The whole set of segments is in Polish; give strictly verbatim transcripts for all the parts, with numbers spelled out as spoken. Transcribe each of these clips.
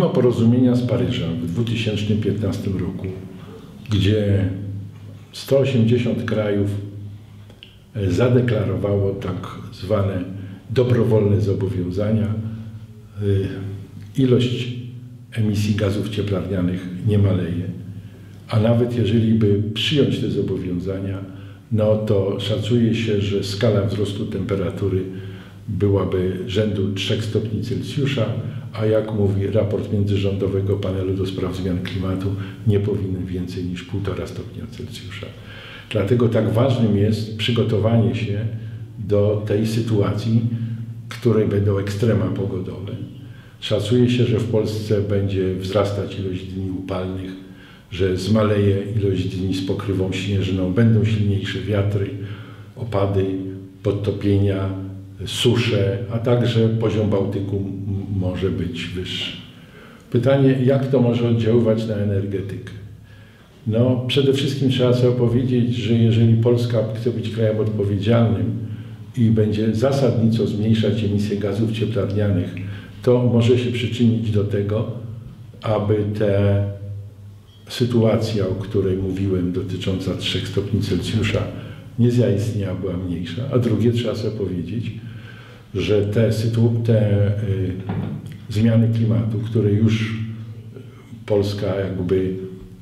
mimo porozumienia z Paryża w dwa tysiące piętnastym roku, gdzie sto osiemdziesiąt krajów zadeklarowało tak zwane dobrowolne zobowiązania, ilość emisji gazów cieplarnianych nie maleje. A nawet jeżeli by przyjąć te zobowiązania, no to szacuje się, że skala wzrostu temperatury byłaby rzędu trzech stopni Celsjusza, a jak mówi raport międzyrządowego panelu do spraw zmian klimatu, nie powinien więcej niż półtora stopnia Celsjusza. Dlatego tak ważnym jest przygotowanie się do tej sytuacji, w której będą ekstrema pogodowe. Szacuje się, że w Polsce będzie wzrastać ilość dni upalnych, że zmaleje ilość dni z pokrywą śnieżną, będą silniejsze wiatry, opady, podtopienia, susze, a także poziom Bałtyku może być wyższy. Pytanie, jak to może oddziaływać na energetykę? No, przede wszystkim trzeba sobie powiedzieć, że jeżeli Polska chce być krajem odpowiedzialnym i będzie zasadniczo zmniejszać emisję gazów cieplarnianych, to może się przyczynić do tego, aby ta sytuacja, o której mówiłem, dotycząca trzech stopni Celsjusza, nie zaistniała, była mniejsza. A drugie, trzeba sobie powiedzieć, że te, te y, zmiany klimatu, które już Polska jakby y,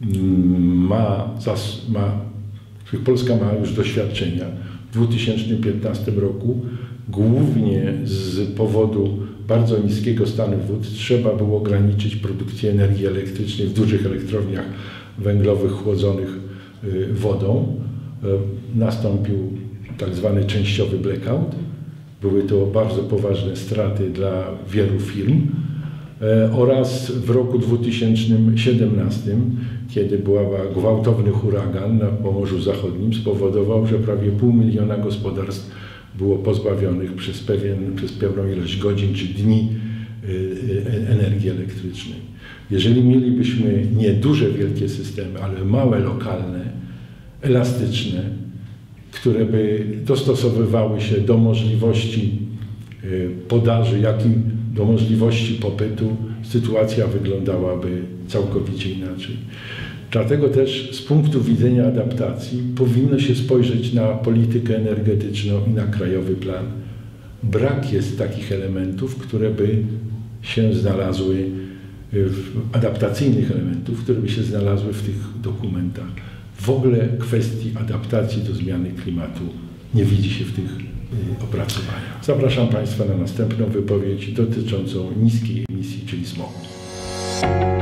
ma, zas, ma, których Polska ma już doświadczenia w dwa tysiące piętnastym roku, głównie z powodu bardzo niskiego stanu wód trzeba było ograniczyć produkcję energii elektrycznej w dużych elektrowniach węglowych chłodzonych y, wodą. Y, nastąpił tak zwany częściowy blackout. Były to bardzo poważne straty dla wielu firm e, oraz w roku dwa tysiące siedemnastym, kiedy był gwałtowny huragan na Pomorzu Zachodnim, spowodował, że prawie pół miliona gospodarstw było pozbawionych przez, pewien, przez pewną ilość godzin czy dni e, energii elektrycznej. Jeżeli mielibyśmy nie duże, wielkie systemy, ale małe, lokalne, elastyczne, które by dostosowywały się do możliwości podaży, jak i do możliwości popytu, sytuacja wyglądałaby całkowicie inaczej. Dlatego też z punktu widzenia adaptacji powinno się spojrzeć na politykę energetyczną i na krajowy plan. Brak jest takich elementów, które by się znalazły, adaptacyjnych elementów, które by się znalazły w tych dokumentach. W ogóle kwestii adaptacji do zmiany klimatu nie widzi się w tych opracowaniach. Zapraszam Państwa na następną wypowiedź dotyczącą niskiej emisji, czyli smogu.